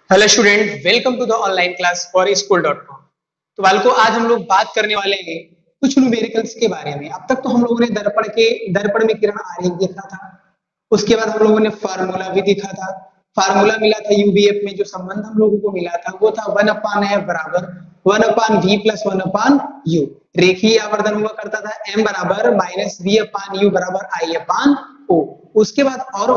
Hello student, welcome to the online class for स्कूल.com। तो बालको, आज हम लोग बात करने वाले हैं कुछ न्यूमेरिकल्स के बारे में। अब तक तो हम लोगों ने दर्पण में किरण आरेख देखा था। उसके बाद हम लोगों ने फार्मूला भी देखा था। फार्मूला मिला था यूबीएफ में, जो संबंध हम लोगों को मिला था वो था 1/f बराबर 1/v प्लस 1/u। रेखीय आवर्धन हुआ करता था m बराबर -v/u बराबर I/o। उसके बाद और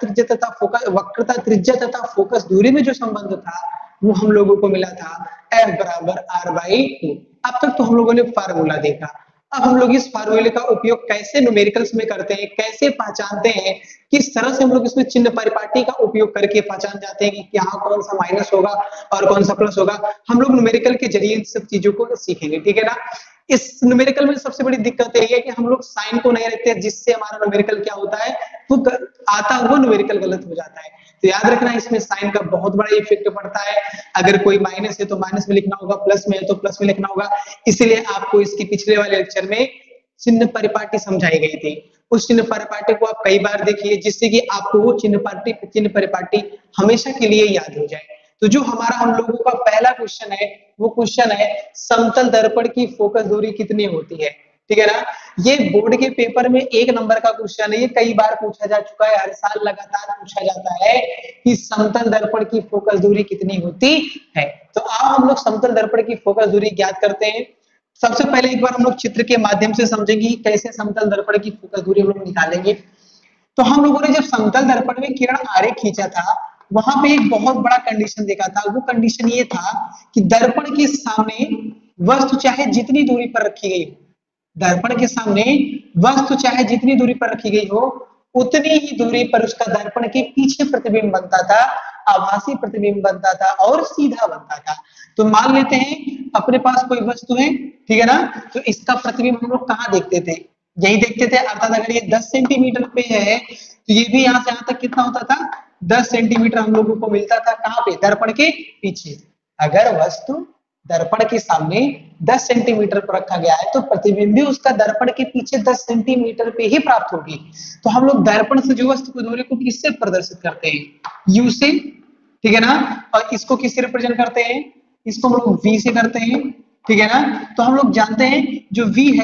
वक्रता त्रिज्या तथा फोकस दूरी में जो संबंध था वो हम लोगों को मिला था f बराबर r/2। अब तक तो हम लोगों ने फार्मूला देखा। अब हम लोग इस फार्मूले का उपयोग कैसे न्यूमेरिकल्स में करते हैं, कैसे पहचानते हैं, किस तरह से हम लोग इसमें चिन्ह परिपाटी का उपयोग करके पहचान जाते हैं कि यहाँ कौन सा माइनस होगा और कौन सा प्लस होगा। हम लोग न्यूमेरिकल के जरिए इन सब चीजों को सीखेंगे, ठीक है ना। इस न्यूमेरिकल में सबसे बड़ी दिक्कत यही है कि हम लोग साइन को नहीं रखते, जिससे हमारा न्यूमेरिकल क्या होता है, वो आता हुआ न्यूमेरिकल गलत हो जाता है। तो याद रखना, इसमें साइन का बहुत बड़ा इफेक्ट पड़ता है। अगर कोई माइनस है तो माइनस में लिखना होगा, प्लस में है तो प्लस में लिखना होगा। इसीलिए आपको इसके पिछले वाले लेक्चर में चिन्ह परिपाटी समझाई गई थी। उस चिन्ह परिपाटी को आप कई बार देखिए, जिससे कि आपको वो चिन्ह परिपाटी हमेशा के लिए याद हो जाए। तो जो हमारा हम लोगों का पहला क्वेश्चन है वो क्वेश्चन है समतल दर्पण की फोकस दूरी कितनी होती है, ठीक है ना। ये बोर्ड के पेपर में 1 नंबर का क्वेश्चन है। ये कई बार पूछा जा चुका है, हर साल लगातार पूछा जाता है कि समतल दर्पण की फोकस दूरी कितनी होती है। तो आओ हम लोग समतल दर्पण की फोकस दूरी ज्ञात करते हैं। सबसे पहले एक बार हम लोग चित्र के माध्यम से समझेंगे कि कैसे समतल दर्पण की फोकस दूरी हम लोग निकालेंगे। तो हम लोगों ने जब समतल दर्पण में किरण आरेख खींचा था, वहां पे एक बहुत बड़ा कंडीशन देखा था। वो कंडीशन ये था कि दर्पण के सामने वस्तु चाहे जितनी दूरी पर रखी गई हो, दर्पण के सामने वस्तु चाहे जितनी दूरी पर रखी गई हो, उतनी ही दूरी पर उसका दर्पण के पीछे प्रतिबिंब बनता था, आभासी प्रतिबिंब बनता था और सीधा बनता था। तो मान लेते हैं अपने पास कोई वस्तु है, ठीक है ना। तो इसका प्रतिबिंब हम लोग कहाँ देखते थे, यही देखते थे। अर्थात अगर ये 10 सेंटीमीटर पे है तो ये भी यहाँ से यहाँ तक कितना होता था, 10 सेंटीमीटर हम लोगों को मिलता था। कहाँ पे, दर्पण के पीछे। अगर वस्तु दर्पण के सामने 10 सेंटीमीटर पर रखा गया है तो प्रतिबिंब भी उसका दर्पण के पीछे 10 सेंटीमीटर पे ही प्राप्त होगी। तो हम लोग दर्पण से जो वस्तु की दूरी को किससे प्रदर्शित करते हैं, यू से, ठीक है ना। और इसको किससे रिप्रेजेंट करते हैं, इसको हम लोग वी से करते हैं, ठीक है ना। तो हम लोग जानते हैं जो v है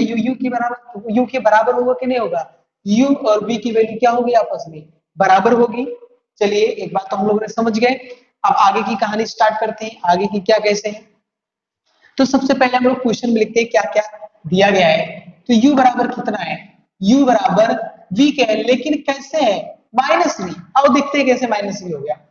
यू के बराबर होगा कि नहीं होगा, u और v की वैल्यू क्या होगी, आपस में बराबर होगी। चलिए, एक बात तो हम लोग ने समझ गए। अब आगे की कहानी स्टार्ट करते हैं, आगे की क्या कैसे है। तो सबसे पहले हम लोग क्वेश्चन में लिखते हैं क्या क्या दिया गया है। तो u बराबर कितना है, u बराबर v के है, लेकिन कैसे है, -v। अब देखते हैं कैसे -v हो गया।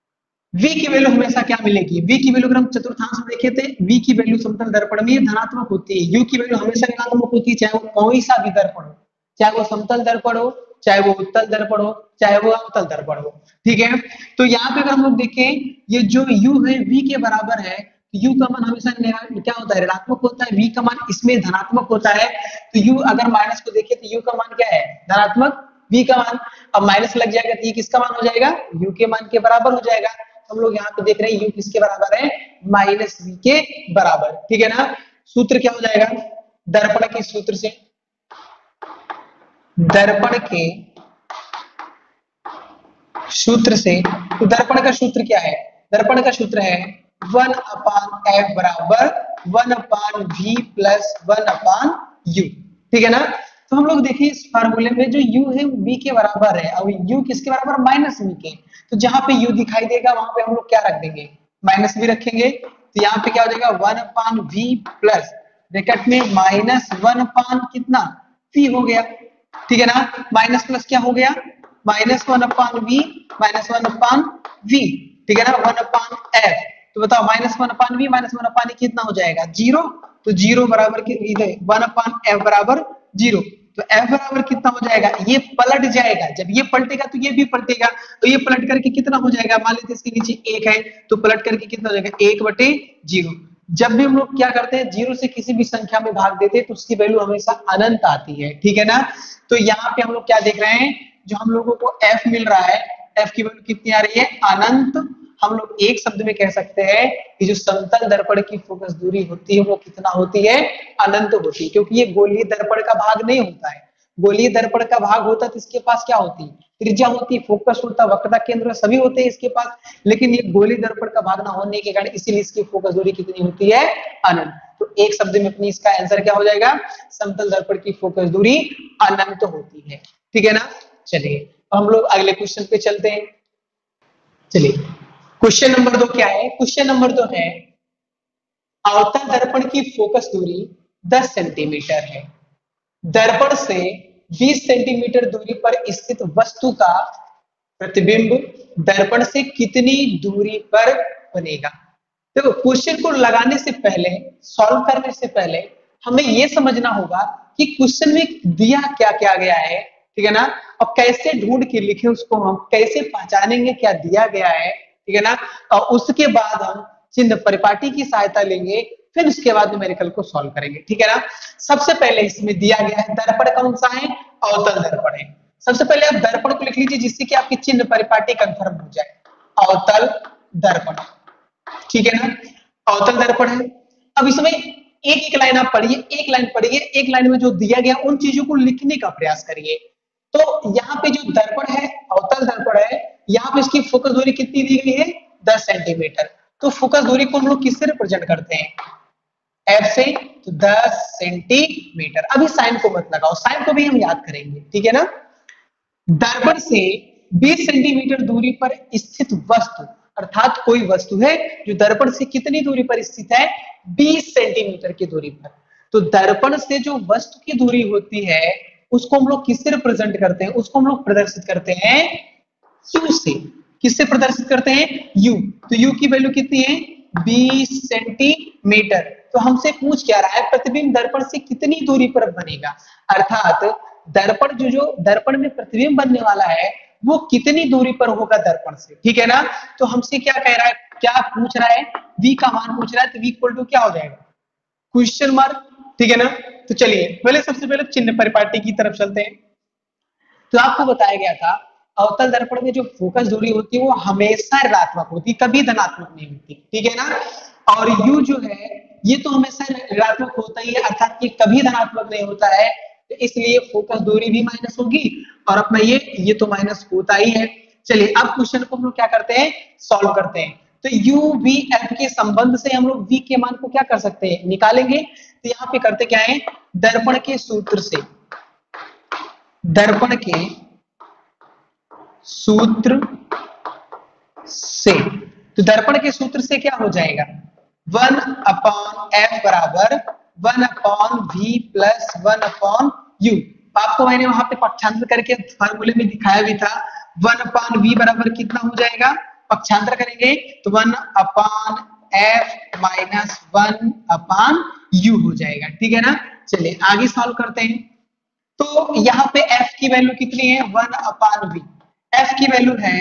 v की वैल्यू हमेशा क्या मिलेगी, v की वैल्यू अगर हम चतुर्थांश में देखे थे, v की वैल्यू समतल दर्पण में धनात्मक होती है। u की वैल्यू हमेशा ऋणात्मक होती है, चाहे वो कोई सा भी दर्पण हो, चाहे वो समतल दर्पण हो, चाहे वो उत्तल दर्पण हो, चाहे वो अवतल दर्पण हो, ठीक है। तो यहाँ पे अगर हम लोग देखें, ये जो u है v के बराबर है, तो u का मान हमेशा क्या होता है, ऋणात्मक होता है। v का मान इसमें धनात्मक होता है। तो u अगर माइनस को देखें तो u का मान क्या है, धनात्मक, v का मान अब माइनस लग जाएगा तो ये किसका मान हो जाएगा, u के मान के बराबर हो जाएगा। हम लोग यहाँ पे देख रहे हैं u किसके बराबर है, -v के बराबर, ठीक है ना। सूत्र क्या हो जाएगा, दर्पण के सूत्र से, दर्पण के सूत्र से, तो दर्पण का सूत्र क्या है, दर्पण का सूत्र है 1/f बराबर 1/v प्लस 1/u, ठीक है ना। तो हम लोग देखिए इस फार्मूले में जो u है वो v के बराबर है और u किसके बराबर, -v के। तो जहां पे u दिखाई देगा वहां पे हम लोग क्या रख देंगे, -v रखेंगे। तो यहाँ पे क्या हो जाएगा 1/v प्लस ब्रैकेट में -1 कितना, v हो गया, ठीक है ना। माइनस प्लस क्या हो गया, -1/v -1/v, ठीक है ना, 1/f। तो बताओ -1/v -1/e कितना हो जाएगा, 0। तो 0 बराबर 1/f बराबर 0। तो f बराबर कितना हो जाएगा, ये पलट जाएगा, जब ये पलटेगा तो ये भी पलटेगा। तो ये पलट करके कितना हो जाएगा, मान लेते इसके नीचे 1 है तो पलट करके कितना हो जाएगा, 1/0। जब भी हम लोग क्या करते हैं, 0 से किसी भी संख्या में भाग देते हैं तो उसकी वैल्यू हमेशा अनंत आती है, ठीक है ना। तो यहाँ पे हम लोग क्या देख रहे हैं, जो हम लोगों को f मिल रहा है, f की वैल्यू कितनी आ रही है, अनंत। हम लोग एक शब्द में कह सकते हैं कि जो समतल दर्पण की फोकस दूरी होती है वो कितना होती है, अनंत होती है। क्योंकि ये गोलीय दर्पण का भाग नहीं होता है, गोलीय दर्पण का भाग होता तो इसके पास क्या होती, त्रिज्या होती है, फोकस होता है, वक्रता केंद्र सभी होते हैं इसके पास, लेकिन ये गोली दर्पण का भाग ना होने के कारण इसीलिए इसकी फोकस दूरी कितनी होती है, अनंत। तो एक शब्द में अपनी इसका आंसर क्या हो जाएगा, समतल दर्पण की फोकस दूरी अनंत होती है। ठीक है ना। चलिए हम लोग अगले क्वेश्चन पे चलते हैं। चलिए क्वेश्चन नंबर 2 क्या है, क्वेश्चन नंबर 2 है अवतल दर्पण की फोकस दूरी 10 सेंटीमीटर है। दर्पण से 20 सेंटीमीटर दूरी पर स्थित वस्तु का प्रतिबिंब दर्पण से कितनी दूरी पर बनेगा। देखो क्वेश्चन को लगाने से पहले, सॉल्व करने से पहले हमें यह समझना होगा कि क्वेश्चन में दिया क्या क्या गया है, ठीक है ना, और कैसे ढूंढ के लिखे उसको, हम कैसे पहचानेंगे क्या दिया गया है, ठीक है ना। और उसके बाद हम चिन्ह परिपाटी की सहायता लेंगे, फिर उसके बाद न्यूमेरिकल को सॉल्व करेंगे। ठीक है ना। सबसे पहले इसमें दिया गया है दर्पण कौन सा है, अवतल दर्पण है। सबसे पहले आप दर्पण को लिख लीजिए जिससे कि आपकी चिन्ह परिपाटी कंफर्म हो जाए, अवतल दर्पण। ठीक है ना, अवतल दर्पण है। अब इसमें एक एक लाइन आप पढ़िए, एक लाइन पढ़िए, एक लाइन में जो दिया गया उन चीजों को लिखने का प्रयास करिए। तो यहाँ पे जो दर्पण है, अवतल दर्पण है, यहाँ पे इसकी फोकस दूरी कितनी दी गई है, 10 सेंटीमीटर। तो फोकस दूरी को हम लोग किससे रिप्रेजेंट करते हैं, एफ से, तो 10 सेंटीमीटर। अभी साइन को मत लगाओ, साइन को भी हम याद करेंगे। ठीक है ना। दर्पण से 20 सेंटीमीटर दूरी पर स्थित वस्तु, अर्थात कोई वस्तु है जो दर्पण से कितनी दूरी पर स्थित है, 20 सेंटीमीटर की दूरी पर। तो दर्पण से जो वस्तु की दूरी होती है उसको हम लोग किससे रिप्रेजेंट करते हैं, उसको हम लोग प्रदर्शित करते हैं यू से। किससे प्रदर्शित करते हैं, यू। तो यू की वैल्यू कितनी है, 20 सेंटीमीटर। तो हमसे पूछ क्या रहा है, प्रतिबिंब दर्पण से कितनी दूरी पर बनेगा, अर्थात दर्पण जो दर्पण में प्रतिबिंब बनने वाला है वो कितनी दूरी पर होगा दर्पण से। ठीक है ना। तो हमसे क्या कह रहा है, क्या पूछ रहा है, v का मान पूछ रहा है। तो v इक्वल टू क्या हो जाएगा, क्वेश्चन मार्क। ठीक है ना। तो चलिए पहले सबसे पहले चिन्ह परिपाटी की तरफ चलते हैं। तो आपको बताया गया था अवतल दर्पण में जो फोकस दूरी होती है वो हमेशा ऋणात्मक होती है, कभी धनात्मक नहीं होती। ठीक है ना। और u जो है ये तो हमेशा ऋणात्मक होता ही है, अर्थात ये कभी धनात्मक नहीं होता है, तो इसलिए फोकस दूरी भी माइनस होगी। और अपना ये तो माइनस होता ही है। चलिए अब क्वेश्चन को हम लोग क्या करते हैं, सॉल्व करते हैं। तो u v f के संबंध से हम लोग v के मान को क्या कर सकते हैं, निकालेंगे। तो यहाँ पे करते क्या है, दर्पण के सूत्र से, दर्पण के सूत्र से, तो दर्पण के सूत्र से क्या हो जाएगा, 1/f बराबर 1/v प्लस 1/u। आपको मैंने वहां पे पक्षांतर करके फार्मूले में दिखाया भी था। 1/v बराबर कितना हो जाएगा, पक्षांतर करेंगे तो 1/f माइनस 1/u हो जाएगा। ठीक है ना। चलिए आगे सॉल्व करते हैं। तो यहाँ पे f की वैल्यू कितनी है, 1/v। f की वैल्यू है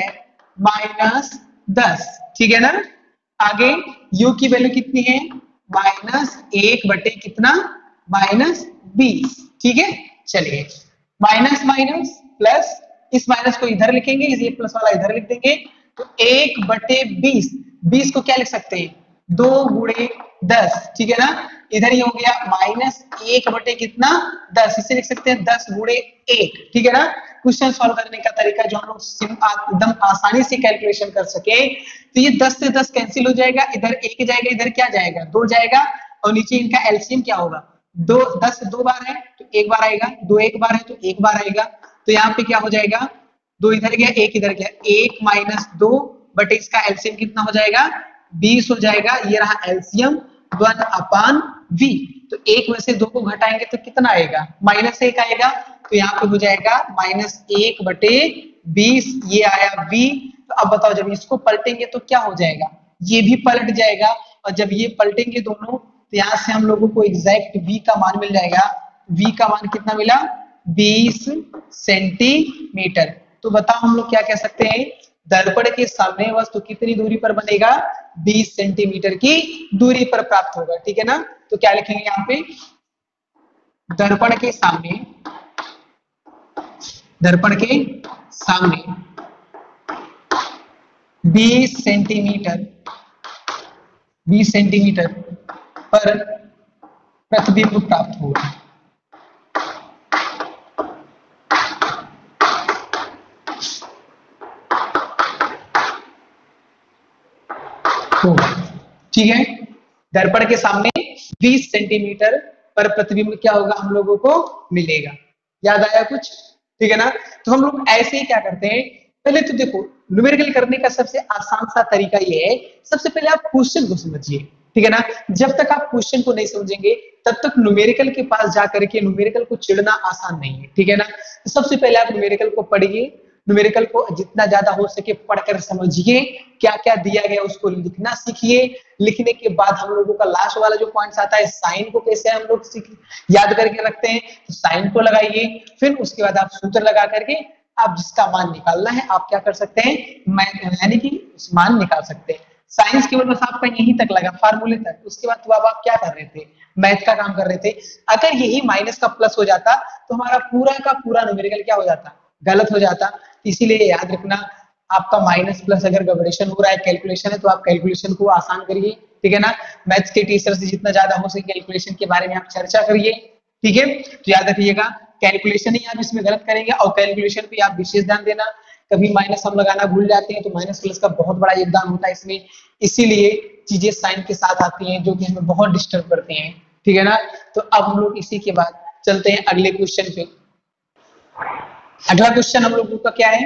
-10। ठीक है ना। आगे u की वैल्यू कितनी है, -1 बटे कितना, -20। ठीक है। चलिए माइनस माइनस प्लस, इस माइनस को इधर लिखेंगे, इस प्लस वाला इधर लिख देंगे। तो 1/20, 20 को क्या लिख सकते हैं, 2 गुणे 10। ठीक है ना। इधर ही हो गया -1 बटे कितना, 10। इसे लिख सकते हैं 10 गुणे 1। ठीक है ना। क्वेश्चन सॉल्व करने का तरीका जो हम लोग एकदम आसानी से कैलकुलेशन कर सके। तो ये 10 से 10 कैंसिल हो जाएगा, इधर 1 जाएगा, इधर क्या जाएगा, 2 जाएगा, और नीचे इनका एलसीएम क्या होगा, 10 2 बार है तो 1 बार आएगा, 2 1 बार है तो 1 बार आएगा। तो यहाँ पे क्या हो जाएगा, 2 इधर गया, 1 इधर गया, 1 माइनस 2 बटे इसका एलसीएम कितना हो जाएगा, 20 हो जाएगा। ये रहा एलसीएम 1/v। तो 1 में से 2 को घटाएंगे तो कितना आएगा, -1 आएगा। तो यहाँ पे हो जाएगा -1 बटे 20, ये आया v। तो अब बताओ जब इसको पलटेंगे तो क्या हो जाएगा, ये भी पलट जाएगा। और जब ये पलटेंगे दोनों तो यहाँ से हम लोगों को एग्जैक्ट v का मान मिल जाएगा। v का मान कितना मिला, 20 सेंटीमीटर। तो बताओ हम लोग क्या कह सकते हैं, दर्पण के सामने वस्तु कितनी दूरी पर बनेगा, 20 सेंटीमीटर की दूरी पर प्राप्त होगा। ठीक है ना। तो क्या लिखेंगे यहाँ पे, दर्पण के सामने, दर्पण के सामने 20 सेंटीमीटर, 20 सेंटीमीटर पर प्रतिबिंब प्राप्त होगा। होगा। ठीक है, दर्पण के सामने 20 सेंटीमीटर पर प्रतिबिंब क्या होगा हम लोगों को मिलेगा। याद आया कुछ? ठीक है ना। तो हम लोग ऐसे ही क्या करते हैं, पहले तो देखो न्यूमेरिकल करने का सबसे आसान सा तरीका ये है, सबसे पहले आप क्वेश्चन को समझिए। ठीक है ना, जब तक आप क्वेश्चन को नहीं समझेंगे तब तक न्यूमेरिकल के पास जाकर के न्यूमेरिकल को चिढ़ना आसान नहीं है। ठीक है ना, तो सबसे पहले आप न्यूमेरिकल को पढ़िए, न्यूमेरिकल को जितना ज्यादा हो सके पढ़कर समझिए, क्या क्या दिया गया उसको लिखना सीखिए। लिखने के बाद हम लोगों का लास्ट वाला जो पॉइंट्स आता है, साइन को कैसे हम लोग याद करके रखते हैं, तो साइन को लगाइए। फिर उसके बाद आप सूत्र लगा करके आप जिसका मान निकालना है आप क्या कर सकते हैं, यानी कि मान निकाल सकते हैं। साइंस केवल बस आपका यहीं तक लगा, फार्मूले तक। उसके बाद तो अब आप क्या कर रहे थे, मैथ का काम कर रहे थे। अगर यही माइनस का प्लस हो जाता तो हमारा पूरा का पूरा न्यूमेरिकल क्या हो जाता, गलत हो जाता। इसीलिए याद रखना, आपका माइनस प्लस अगर गबरेशन हो रहा है, कैलकुलेशन है, तो आप कैलकुलेशन को आसान करिए। ठीक है ना, मैथ्स के टीचर से जितना ज्यादा हो सके कैलकुलेशन के बारे में आप चर्चा करिए। ठीक है, तो याद रखिएगा कैलकुलेशन ही आप इसमें गलत करेंगे, और कैलकुलेशन पे आप विशेष ध्यान देना। कभी माइनस हम लगाना भूल जाते हैं तो माइनस प्लस का बहुत बड़ा योगदान होता है इसमें, इसीलिए चीजें साइन के साथ आती हैं जो कि हमें बहुत डिस्टर्ब करती हैं। ठीक है ना, तो अब हम लोग इसी के बाद चलते हैं अगले क्वेश्चन पे। अगला क्वेश्चन हम लोगों का क्या है,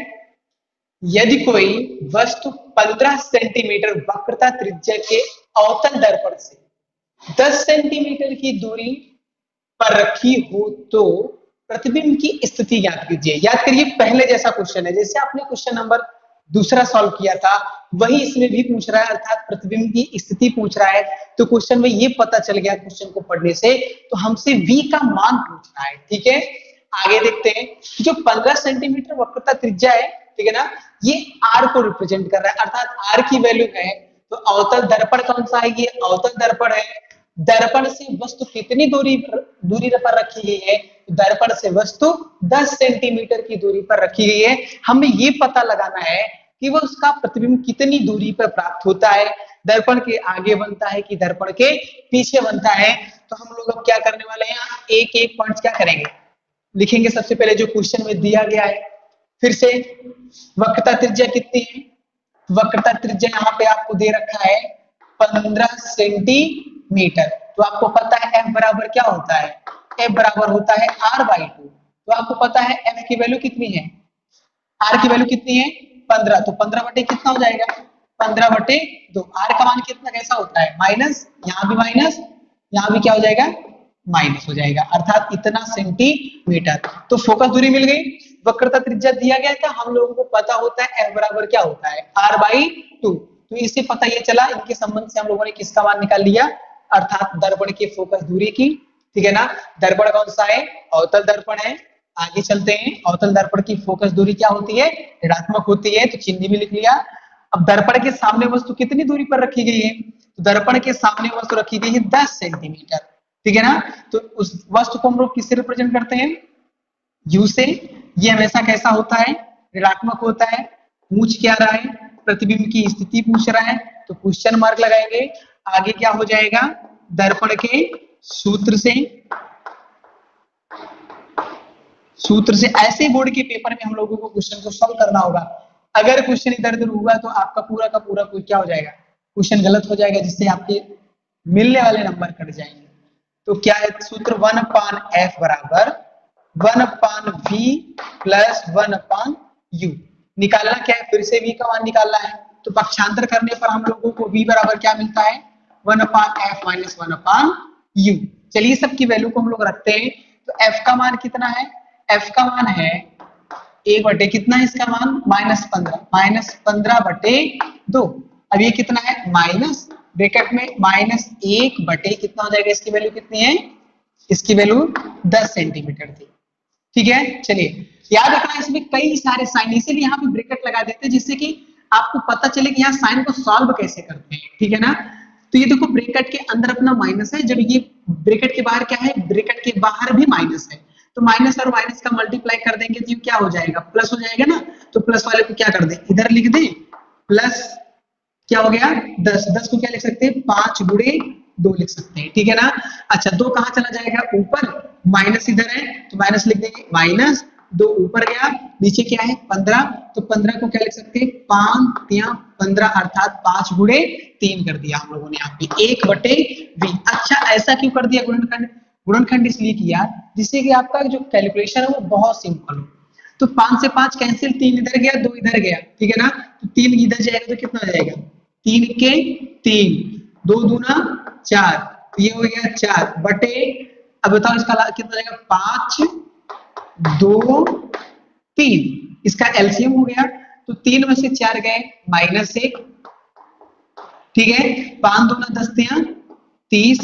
यदि कोई वस्तु 15 सेंटीमीटर वक्रता त्रिज्या के अवतल दर्पण से 10 सेंटीमीटर की दूरी पर रखी हो तो प्रतिबिंब की स्थिति ज्ञात कीजिए। याद करिए पहले जैसा क्वेश्चन है, जैसे आपने क्वेश्चन नंबर दूसरा सॉल्व किया था वही इसमें भी पूछ रहा है, अर्थात प्रतिबिंब की स्थिति पूछ रहा है। तो क्वेश्चन में ये पता चल गया क्वेश्चन को पढ़ने से, तो हमसे v का मान पूछ रहा है। ठीक है, आगे देखते हैं, जो 15 सेंटीमीटर वक्रता त्रिज्या है, ठीक है ना, ये r को रिप्रेजेंट कर रहा है, अर्थात r की वैल्यू है। तो अवतल दर्पण कौन सा है, ये अवतल दर्पण है। दर्पण से वस्तु कितनी दूरी पर रखी गई है, दर्पण से वस्तु 10 सेंटीमीटर की दूरी पर रखी गई है। हमें ये पता लगाना है कि वो उसका प्रतिबिंब कितनी दूरी पर प्राप्त होता है, दर्पण के आगे बनता है कि दर्पण के पीछे बनता है। तो हम लोग अब क्या करने वाले हैं, एक एक पॉइंट क्या करेंगे, लिखेंगे। सबसे पहले जो क्वेश्चन में दिया गया है, फिर से वक्रता त्रिज्या कितनी है, वक्रता त्रिज्या यहाँ पे आपको दे रखा है 15 सेंटीमीटर। तो आपको पता है f बराबर क्या होता है, f बराबर होता है r/2। तो आपको पता है f की वैल्यू कितनी है, r की वैल्यू कितनी है 15। तो 15 बटे कितना हो जाएगा, 15/2। r का मान कितना कैसा होता है, माइनस, यहाँ भी माइनस, यहाँ भी क्या हो जाएगा, माइनस हो जाएगा, अर्थात इतना सेंटीमीटर। तो फोकस दूरी मिल गई, वक्रता त्रिज्या दिया गया था, हम लोगों को पता होता है f बराबर क्या होता है, r/2। तो इससे पता ये चला, इनके संबंध से हम लोगों ने किसका मान निकाल लिया, अर्थात दर्पण की फोकस दूरी की। ठीक है ना, दर्पण कौन सा है, अवतल दर्पण है। आगे चलते हैं, अवतल दर्पण की फोकस दूरी क्या होती है, ऋणात्मक होती है, तो चिन्ह भी लिख लिया। अब दर्पण के सामने वस्तु कितनी दूरी पर रखी गई है, तो दर्पण के सामने वस्तु रखी गई है 10 सेंटीमीटर। ठीक है ना, तो उस वस्तु को हम लोग किससे रिप्रेजेंट करते हैं, u से। ये हमेशा कैसा होता है, ऋणात्मक होता है। पूछ क्या रहा है, प्रतिबिंब की स्थिति पूछ रहा है, तो क्वेश्चन मार्क लगाएंगे। आगे क्या हो जाएगा, दर्पण के सूत्र से ऐसे बोर्ड के पेपर में हम लोगों को क्वेश्चन को सॉल्व करना होगा। अगर क्वेश्चन इधर उधर हुआ तो आपका पूरा का पूरा क्या हो जाएगा, क्वेश्चन गलत हो जाएगा, जिससे आपके मिलने वाले नंबर कट जाएंगे। तो क्या है सूत्र, 1/f बराबर 1/v प्लस 1/u। निकालना क्या है, फिर से v का मान निकालना है। तो पक्षांतर करने पर हम लोगों को v बराबर क्या मिलता है, 1/f माइनस 1/u। चलिए सबकी वैल्यू को हम लोग रखते हैं। तो f का मान कितना है, f का मान है 1 कितना है इसका मान, -15/2। अब ये कितना है, माइनस ब्रैकेट में -1 कितना हो जाएगा, इसकी वैल्यू कितनी है, इसकी वैल्यू 10 सेंटीमीटर थी। ठीक है, चलिए याद रखना इसमें कई सारे साइन, इसीलिए यहाँ पे ब्रैकेट लगा देते हैं जिससे कि आपको पता चले कि यहाँ साइन को सॉल्व कैसे करते हैं। ठीक है ना, तो ये देखो ब्रैकेट के अंदर अपना माइनस है, जब ये ब्रैकेट के बाहर क्या है, ब्रैकेट के बाहर भी माइनस है, तो माइनस और माइनस का मल्टीप्लाई कर देंगे तो क्या हो जाएगा, प्लस हो जाएगा ना। तो प्लस वाले को क्या कर दे, इधर लिख दे, प्लस क्या हो गया 10, 10 को क्या लिख सकते हैं, 5 गुणे 2 लिख सकते हैं। ठीक है ना, अच्छा 2 कहां चला जाएगा, ऊपर, माइनस इधर है तो माइनस लिख देंगे, माइनस 2 ऊपर गया, नीचे क्या है 15, तो 15 को क्या लिख सकते हैं 5 या 15 अर्थात 5 गुणे 3 कर दिया हम लोगों ने यहाँ पे 1/v। अच्छा ऐसा क्यों कर दिया गुणनखंड? गुणनखंड इसलिए किया जिससे कि आपका जो कैलकुलेशन है वो बहुत सिंपल हो। तो 5 से 5 कैंसिल, 3 इधर गया 2 इधर गया, ठीक है ना, तो 3 इधर जाएगा तो कितना हो जाएगा 3 के 3, 2 दूना 4, तो ये हो गया 4 बटे, अब बताओ इसका कितना हो जाएगा 5 2 3, इसका एलसीएम हो गया, तो 3 में से 4 गए -1, ठीक है, 5 दूना 10 दिया 30,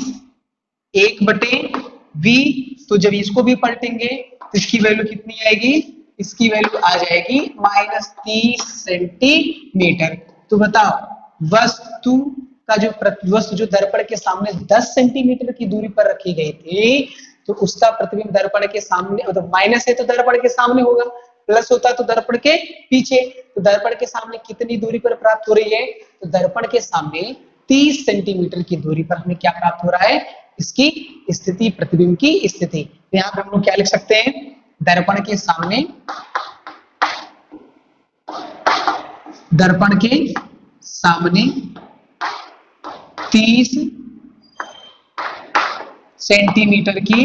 1/v, तो जब इसको भी पलटेंगे तो इसकी वैल्यू कितनी आएगी, इसकी वैल्यू आ जाएगी -30 सेंटीमीटर। तो बताओ वस्तु का जो वस्तु जो दर्पण के सामने 10 सेंटीमीटर की दूरी पर रखी गई थी, तो उसका प्रतिबिंब दर्पण के सामने, मतलब माइनस है तो दर्पण के सामने होगा, प्लस होता तो दर्पण के पीछे, तो दर्पण के सामने कितनी दूरी पर प्राप्त हो रही है, तो दर्पण के सामने 30 सेंटीमीटर की दूरी पर हमें क्या प्राप्त हो रहा है, इसकी स्थिति, प्रतिबिंब की स्थिति। तो यहाँ पे हम लोग क्या लिख सकते हैं, दर्पण के सामने, दर्पण के सामने 30 सेंटीमीटर की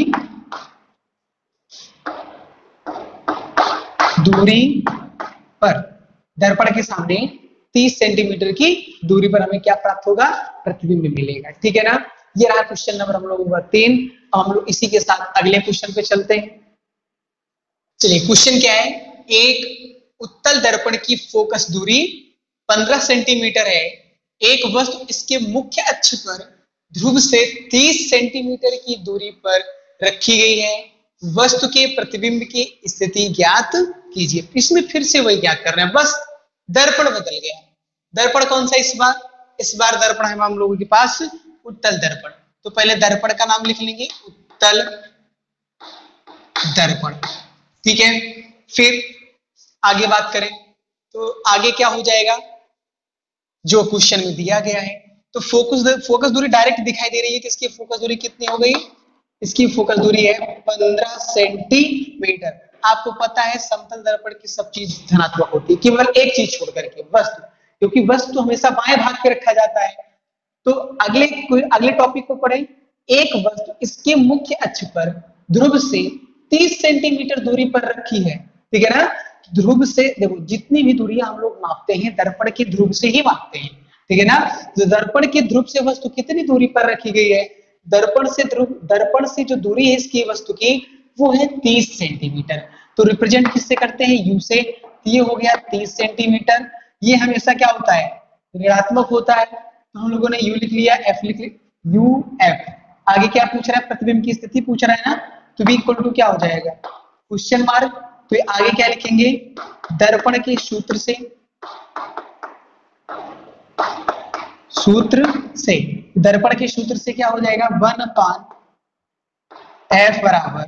दूरी पर, दर्पण के सामने 30 सेंटीमीटर की दूरी पर हमें क्या प्राप्त होगा, प्रतिबिंब मिलेगा, ठीक है ना। ये रहा क्वेश्चन नंबर हम लोगों का 3। अब हम लोग इसी के साथ अगले क्वेश्चन पे चलते हैं। चलिए क्वेश्चन क्या है, एक उत्तल दर्पण की फोकस दूरी 15 सेंटीमीटर है, एक वस्तु इसके मुख्य अक्ष पर ध्रुव से 30 सेंटीमीटर की दूरी पर रखी गई है, वस्तु के प्रतिबिंब की स्थिति ज्ञात कीजिए। इसमें फिर से वही ज्ञात कर रहे हैं, बस दर्पण बदल गया। दर्पण कौन सा इस बार दर्पण है हम लोगों के पास उत्तल दर्पण। तो पहले दर्पण का नाम लिख लेंगे, उत्तल दर्पण, ठीक है। फिर आगे बात करें तो आगे क्या हो जाएगा, जो क्वेश्चन में दिया गया है, तो फोकस दूरी डायरेक्ट दिखाई दे रही है कि इसकी फोकस दूरी कितनी हो गई, इसकी फोकस दूरी है 15 सेंटीमीटर। आपको पता है समतल दर्पण की सब चीज धनात्मक होती है, केवल एक चीज छोड़ करके वस्तु, क्योंकि वस्तु हमेशा बाएं भाग पे रखा जाता है। तो अगले टॉपिक को पढ़ें, एक वस्तु इसके मुख्य अक्ष पर ध्रुव से 30 सेंटीमीटर दूरी पर रखी है, ठीक है ना। ध्रुव से देखो जितनी भी दूरियां हम लोग मापते हैं दर्पण के ध्रुव से ही मापते हैं, ठीक है ना। तो दर्पण के ध्रुव से वस्तु कितनी दूरी पर रखी गई है, दर्पण से जो दूरी है इसकी वस्तु की वो है 30 सेंटीमीटर। तो रिप्रेजेंट किससे करते हैं, यू से, ये हो गया 30 सेंटीमीटर। ये हमेशा क्या होता है, ऋणात्मक होता है, तो हम लोगों ने यू लिख लिया, एफ लिख लिया, यू एफ। आगे क्या पूछ रहा है, प्रतिबिंब की स्थिति पूछ रहा है ना, तो बी इक्वल टू क्या हो जाएगा, क्वेश्चन मार्क। तो आगे क्या लिखेंगे, दर्पण के सूत्र से दर्पण के सूत्र से क्या हो जाएगा, 1/f बराबर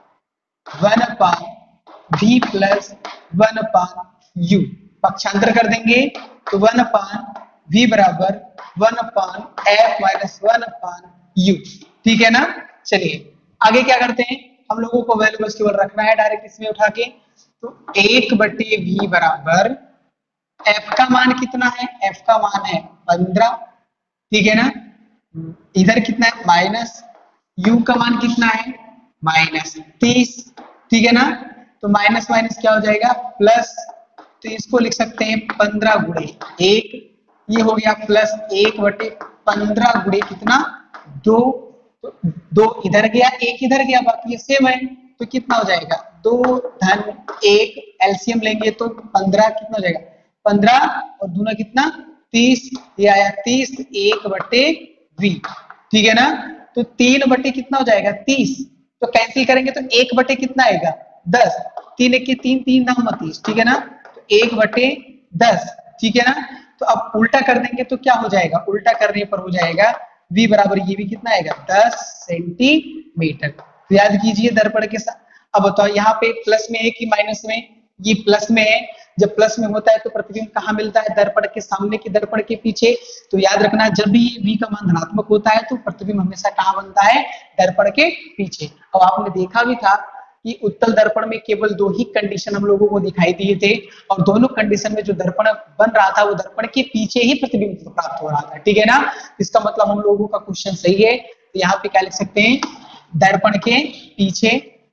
1/v प्लस 1/u। पक्षांतर कर देंगे तो 1/v बराबर 1/f माइनस 1/u, ठीक है ना। चलिए आगे क्या करते हैं, हम लोगों को वैल्यू बस केवल रखना है डायरेक्ट इसमें उठा के। तो 1/v बराबर f का मान कितना है, f का मान है 15, ठीक है ना। इधर कितना है माइनस, u का मान कितना है -30, ठीक है ना। तो माइनस माइनस क्या हो जाएगा प्लस, तो इसको लिख सकते हैं 15 गुणे 1, ये हो गया प्लस 1/15 गुणे कितना 2, तो 2 इधर गया 1 इधर गया, बाकी ये सेम है, तो कितना हो जाएगा 2 धन 1, एलसीएम लेंगे तो 15 कितना हो जाएगा 15 और दूना कितना 30, ये आया 30, 1/v, ठीक है ना। तो 3 कितना हो जाएगा 30, तो कैंसिल करेंगे तो 1 कितना आएगा 10, 3 1 के 3, 3 9 30, ठीक है ना। तो 1/10, ठीक है ना। तो अब उल्टा कर देंगे तो क्या हो जाएगा, उल्टा करने पर हो जाएगा v बराबर, ये भी कितना आएगा 10 सेंटीमीटर। तो याद कीजिए दर्पण के साथ। अब बताओ यहाँ पे प्लस में है कि माइनस में, ये प्लस में है, जब प्लस में होता है तो प्रतिबिंब कहाँ मिलता है, दर्पण के सामने की दर्पण के पीछे। तो याद रखना जब भी v का मान धनात्मक होता है तो प्रतिबिंब हमेशा कहाँ बनता है, दर्पण के पीछे। अब आपने देखा भी था कि उत्तल दर्पण में केवल दो ही कंडीशन हम लोगों को दिखाई दिए थे और दोनों कंडीशन में जो दर्पण बन रहा था वो दर्पण के पीछे ही प्रतिबिंब प्राप्त हो रहा था, ठीक है ना। इसका मतलब हम लोगों का क्वेश्चन सही है। तो यहाँ पे क्या लिख सकते हैं, दर्पण के पीछे,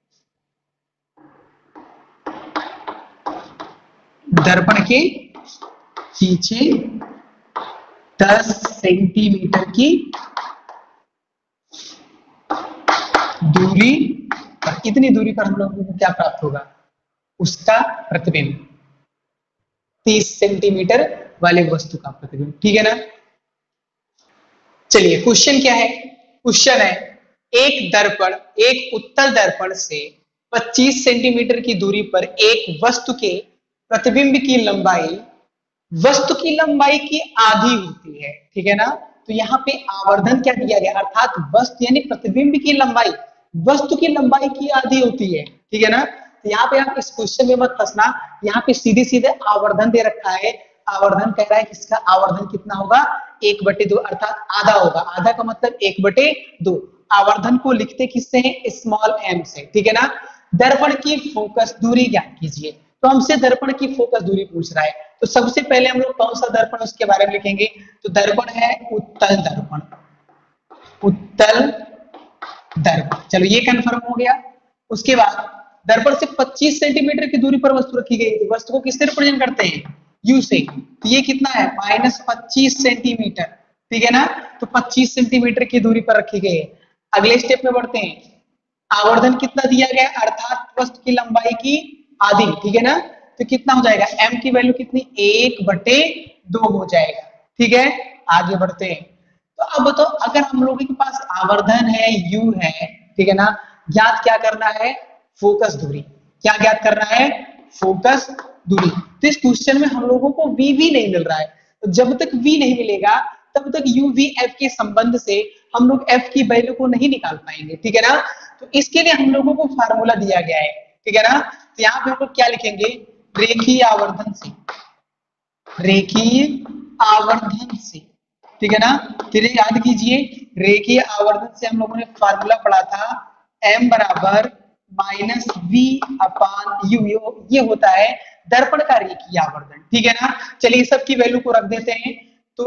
दर्पण के पीछे 10 सेंटीमीटर की दूरी पर, इतनी दूरी पर हम लोगों को क्या प्राप्त होगा, उसका प्रतिबिंब, 30 सेंटीमीटर वाले वस्तु का प्रतिबिंब, ठीक है ना। चलिए क्वेश्चन क्या है, क्वेश्चन है एक उत्तल दर्पण से 25 सेंटीमीटर की दूरी पर एक वस्तु के प्रतिबिंब की लंबाई वस्तु की लंबाई की आधी होती है, ठीक है ना। तो यहाँ पे आवर्धन क्या दिया गया, अर्थात वस्तु यानी प्रतिबिंब की लंबाई वस्तु की लंबाई की आधी होती है, ठीक है ना। तो यहाँ पे आप इस क्वेश्चन में मत फंसना, यहाँ पे सीधे सीधे आवर्धन दे रखा है। आवर्धन कह रहा है कि इसका आवर्धन कितना होगा, 1/2, अर्थात आधा होगा। आधा का मतलब 1/2। आवर्धन को लिखते किससे हैं, स्मॉल m से, ठीक है ना। दर्पण की फोकस दूरी ज्ञात कीजिए, तो हमसे दर्पण की फोकस दूरी पूछ रहा है। तो सबसे पहले हम लोग कौन सा दर्पण उसके बारे में लिखेंगे, तो दर्पण है उत्तल दर्पण, उत्तल दर्पण, चलो ये कंफर्म हो गया। उसके बाद दर्पण से 25 सेंटीमीटर की दूरी पर वस्तु रखी गई, वस्तु को किससे रिप्रेजेंट करते हैं, u से। तो ये कितना है, -25 सेंटीमीटर, ठीक है ना। तो 25 सेंटीमीटर की दूरी पर रखी गई है। अगले स्टेप में बढ़ते हैं, आवर्धन कितना दिया गया, अर्थात वस्तु की लंबाई की आधी, ठीक है ना। तो कितना हो जाएगा, m की वैल्यू कितनी, 1/2 हो जाएगा, ठीक है। आगे बढ़ते हैं, तो अब बताओ अगर हम लोगों के पास आवर्धन है, u है, ठीक है ना, ज्ञात क्या करना है, फोकस दूरी। क्या ज्ञात करना है, फोकस दूरी। तो इस क्वेश्चन में हम लोगों को v नहीं मिल रहा है, तो जब तक v नहीं मिलेगा तब तक u v f के संबंध से हम लोग f की वैल्यू को नहीं निकाल पाएंगे, ठीक है ना। तो इसके लिए हम लोगों को फार्मूला दिया गया है, ठीक है ना। तो यहाँ पे हम लोग क्या लिखेंगे, रेखीय आवर्धन से, रेखीय आवर्धन से, ठीक है ना। फिर याद कीजिए, रेखीय आवर्धन से हम लोगों ने फार्मूला पढ़ा था, m बराबर -v/u, ये होता है दर्पण का रेखीय आवर्धन, ठीक है ना। चलिए सबकी वैल्यू को रख देते हैं, तो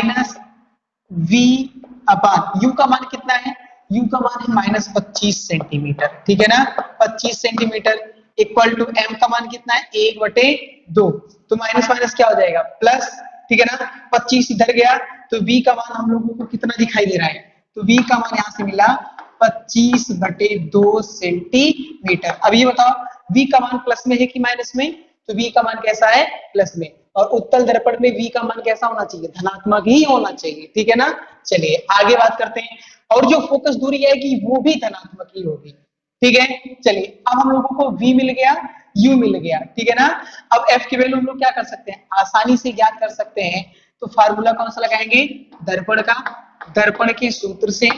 -v/u का मान कितना है, u का मान है -25 सेंटीमीटर, ठीक है ना। 25 सेंटीमीटर इक्वल टू m का मान कितना है, 1/2। तो माइनस माइनस क्या हो जाएगा, प्लस, ठीक है ना। 25 इधर गया तो v का मान हम लोगों को कितना दिखाई दे रहा है, तो v का मान यहाँ से मिला 25/2 सेंटीमीटर। अब ये बताओ v का मान प्लस में है कि माइनस में, तो v का मान कैसा है, प्लस में। और उत्तल दर्पण में v का मान कैसा होना चाहिए, धनात्मक ही होना चाहिए, ठीक है ना। चलिए आगे बात करते हैं, और जो फोकस दूरी आएगी वो भी धनात्मक ही होगी, ठीक है। चलिए अब हम लोगों को v मिल गया, u मिल गया, ठीक है ना। अब f की वैल्यू हम लोग क्या कर सकते हैं, आसानी से ज्ञात कर सकते हैं। तो फार्मूला कौन सा लगाएंगे, दर्पण का, दर्पण के सूत्र से।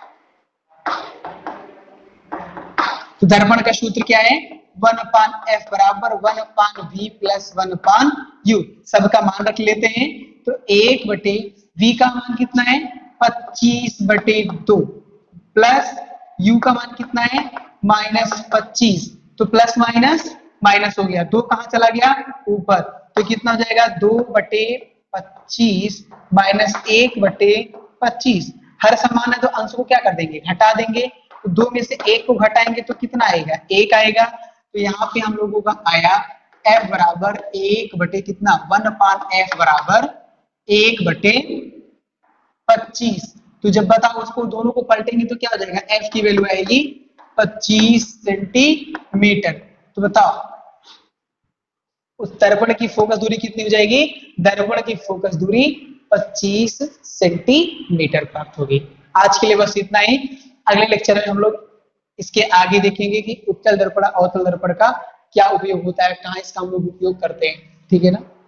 तो दर्पण का सूत्र क्या है, 1/f बराबर 1/v प्लस 1/u। सबका मान रख लेते हैं, तो 1/v का मान कितना है, 25/2 प्लस u का मान कितना है, -25। तो प्लस माइनस माइनस हो गया, 2 कहां चला गया, ऊपर। तो कितना हो जाएगा, 2/25 माइनस 1/25। हर समान है तो अंश को क्या कर देंगे, घटा देंगे। तो 2 में से 1 को घटाएंगे तो कितना आएगा, 1 आएगा। तो यहाँ पे हम लोगों का आया f बराबर 1 कितना, 1/f बराबर 1/25। तो जब बताओ उसको दोनों को पलटेंगे तो क्या हो जाएगा, f की वैल्यू आएगी 25 सेंटीमीटर। तो बताओ उस दर्पण की फोकस दूरी कितनी हो जाएगी, दर्पण की फोकस दूरी 25 सेंटीमीटर प्राप्त होगी। आज के लिए बस इतना ही। अगले लेक्चर में हम लोग इसके आगे देखेंगे कि उत्तल दर्पण अवतल दर्पण का क्या उपयोग होता है, कहाँ इसका हम लोग उपयोग करते हैं, ठीक है ना।